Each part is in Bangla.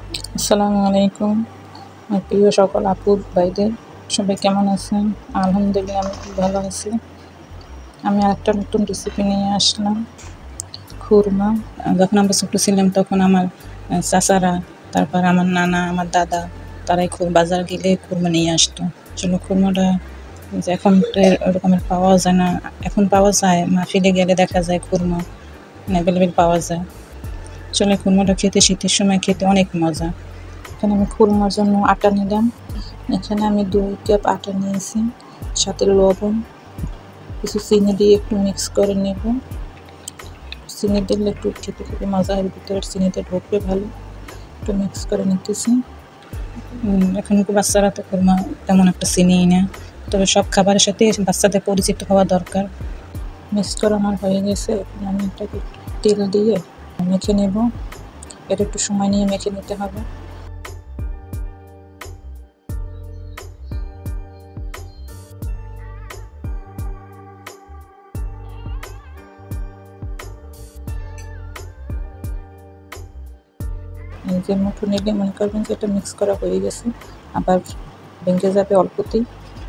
আসসালামু আলাইকুম। আমার প্রিয় সকল আপু ভাইদের সবাই কেমন আছেন? আলহামদুলিল্লাহ আমি খুব ভালো আছি। আমি আরেকটা নতুন রেসিপি নিয়ে আসলাম, খুরমা। যখন আমরা ছোটো ছিলাম তখন আমার চাচারা, তারপর আমার নানা, আমার দাদা, তারাই বাজার গেলে খুরমা নিয়ে আসতো। আসলে খুরমাটা যে এখন তো ওরকমের পাওয়া যায় না, এখন পাওয়া যায়, মাহফিলে গেলে দেখা যায় খুরমা অ্যাভেলেবেল পাওয়া যায়। আসলে খুরমাটা খেতে শীতের সময় খেতে অনেক মজা। এখানে আমি খুরমার জন্য আটা নিলাম। এখানে আমি 2 কাপ আটা নিয়েছি, সাথে লবণ, কিছু চিনি দিয়ে একটু মিক্স করে নেব। চিনি দিলে একটু খেতে খুবই মজা হয়, ভিতরে চিনিতে ঢুকবে ভালো। একটু মিক্স করে নিতেছি। এখনকার বাচ্চারা তো খুরমা তেমন একটা চিনিই না, তবে সব খাবারের সাথে বাচ্চাদের পরিচিত হওয়া দরকার। মিক্স করা আমার হয়ে গেছে। এখন আমি এটাকে তেল দিয়ে মেখে নেব। এটা একটু সময় নিয়ে মেখে নিতে হবে। এই যে মুঠো নিলে মনে করবেন যে এটা মিক্স করা হয়ে গেছে, আবার ভেঙে যাবে অল্পতেই।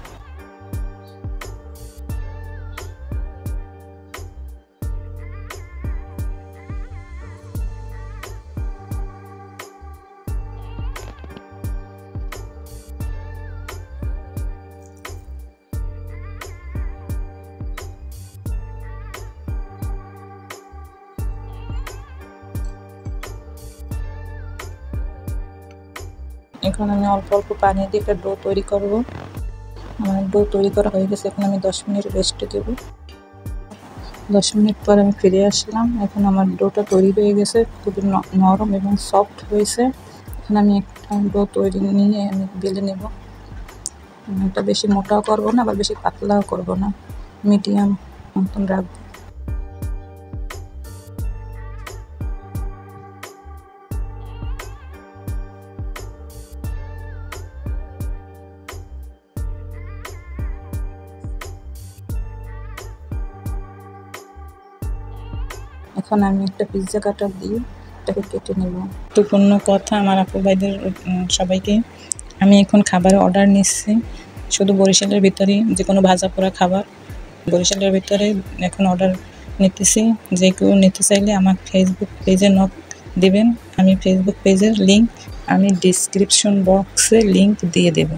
এখন আমি অল্প অল্প পানি দিয়ে একটা ডো তৈরি করব। আমার ডো তৈরি করা হয়ে গেছে। এখন আমি 10 মিনিট রেস্টে দেব। 10 মিনিট পর আমি ফিরে আসলাম। এখন আমার ডোটা তৈরি হয়ে গেছে, খুবই নরম এবং সফট হয়েছে। এখন আমি একটা ডো তৈরি নিয়ে আমি বেলে নেব। এটা বেশি মোটাও করব না, আবার বেশি পাতলাও করব না, মিডিয়াম মতন রাখবো। এখন আমি একটা পিৎজা কাটার দিয়ে এটাকে কেটে নেব। গুরুত্বপূর্ণ কথা আমার আপু ভাইদের সবাইকে, আমি এখন খাবারের অর্ডার নিচ্ছি। শুধু বরিশালের ভিতরেই যে কোনো ভাজা পোড়া খাবার বরিশালের ভিতরে এখন অর্ডার নিতেছি। যে কেউ নিতে চাইলে আমার ফেসবুক পেজে নক দেবেন। আমি ফেসবুক পেজের লিঙ্ক আমি ডিসক্রিপশন বক্সে লিঙ্ক দিয়ে দেব।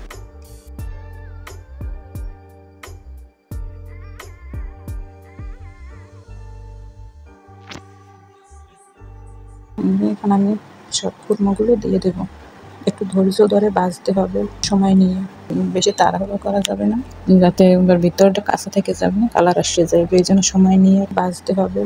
এখন আমি সব খুরমাগুলো দিয়ে দেব। একটু ধৈর্য ধরে ভাজতে হবে, সময় নিয়ে। বেশি তাড়াহুড়ো করা যাবে না, যাতে এবার ভিতরটা কাঁচা থেকে যাবে না, কালার আসতে যাবে, এই জন্য সময় নিয়ে ভাজতে হবে।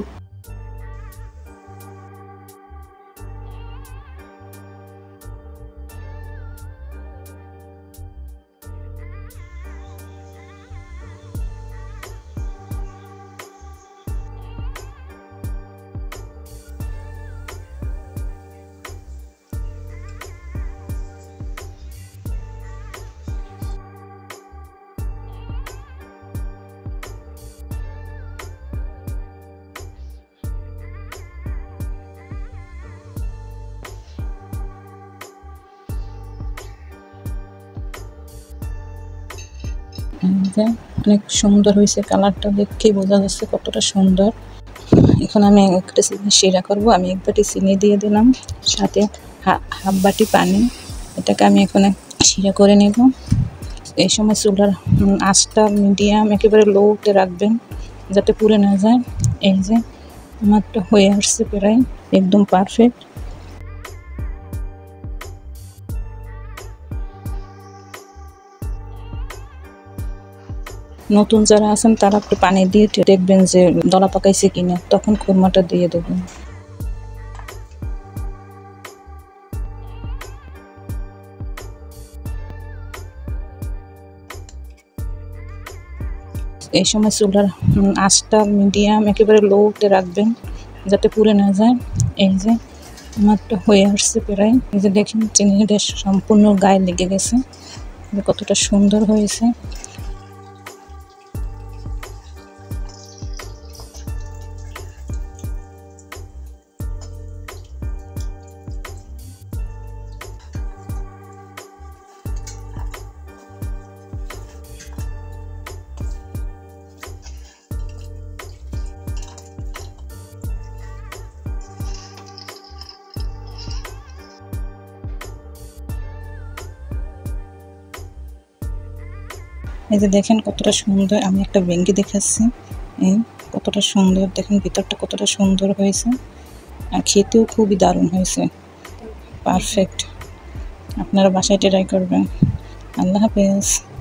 অনেক সুন্দর হয়েছে, কালারটা দেখেই বোঝা যাচ্ছে কতটা সুন্দর। এখন আমি একটা চিনি শিরা করবো। আমি 1 বাটি চিনি দিয়ে দিলাম, সাথে হাফ বাটি পানি। এটাকে আমি এখন শিরা করে নেব। এই সময় চুলার আঁচটা মিডিয়াম একেবারে লোতে রাখবেন, যাতে পুড়ে না যায়। এই যে আমারটা হয়ে আসছে প্রায় একদম পারফেক্ট। নতুন যারা আছেন তারা একটু পানি দিয়ে দেখবেন যে দলা পাকাইছে কিনা, তখন খুরমাটা দিয়ে দেবেন। এই সময় চুলার আঁচটা মিডিয়াম একেবারে লোতে রাখবেন, যাতে পুড়ে না যায়। এই যে আমারটা হয়ে আসছে প্রায়। এই যে দেখেন চিনিটা সম্পূর্ণ গায়ে লেগে গেছে, কতটা সুন্দর হয়েছে। এই যে দেখেন কতটা সুন্দর, আমি একটা ভেঙ্গি দেখাচ্ছি। এই কতটা সুন্দর দেখেন, ভিতরটা কতটা সুন্দর হয়েছে আর খেতেও খুবই দারুণ হয়েছে, পারফেক্ট। আপনারা বাসায় ট্রাই করবেন। আল্লাহ হাফেজ।